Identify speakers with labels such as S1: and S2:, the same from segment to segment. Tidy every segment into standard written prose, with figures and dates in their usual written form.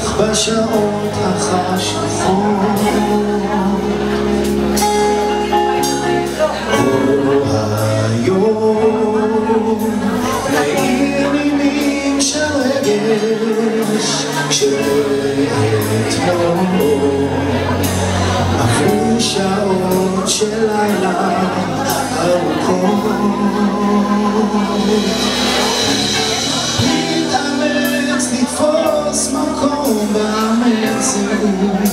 S1: בשעות החשוכות כל היום מאיר נימים של רגש כשאתמול עברו שעות של לילה ארוכות מתאמץ לתפוס מקום במציאות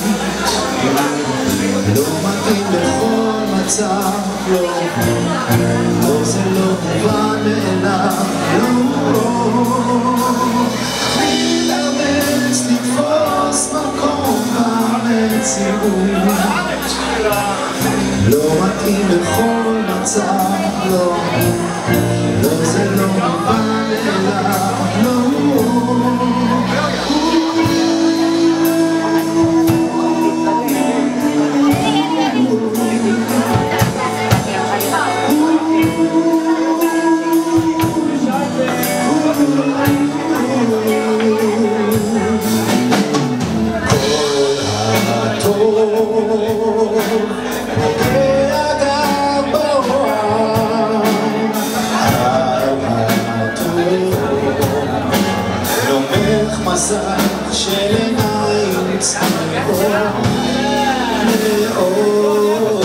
S1: לא מתאים בכל מצב לא זה לא מובן מאליו מתאמץ לתפוס מקום במציאות לא מתאים בכל מצב לא זה לא מובן מאליו מסך של עיניים צמאות לאור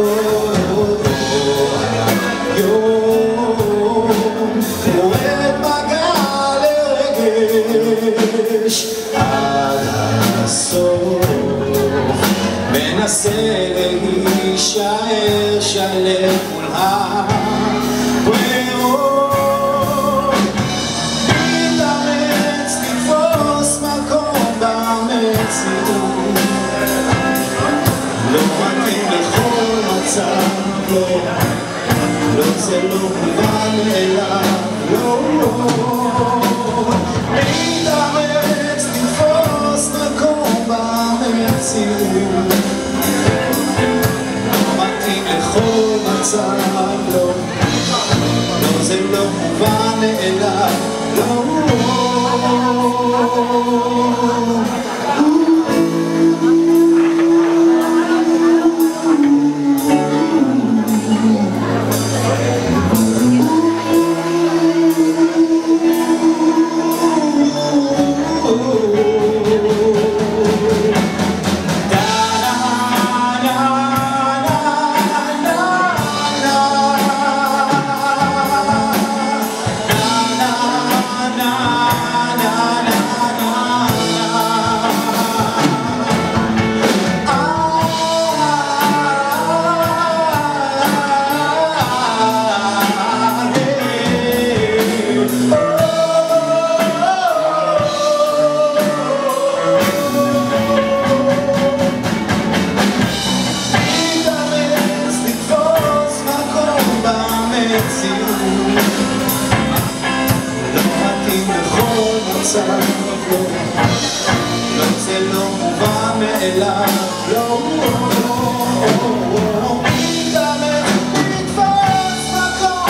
S1: יום מועד מגע לרגש עד הסוף מנסה להישאר שלם מול לא מתאים לכל מצב, לא זה לא מובן מאליו, מתאמץ לתפוס מקום במציאות לא מתאים לכל מצב, לא זה לא מובן מאליו, לא מתאים בכל מצב, לא זה לא מובן מאליו, מתאמץ לתפוס מקום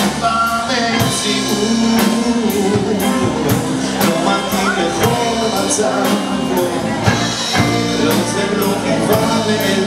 S1: במציאות לא מתאים בכל מצב, לא זה לא מובן מאליו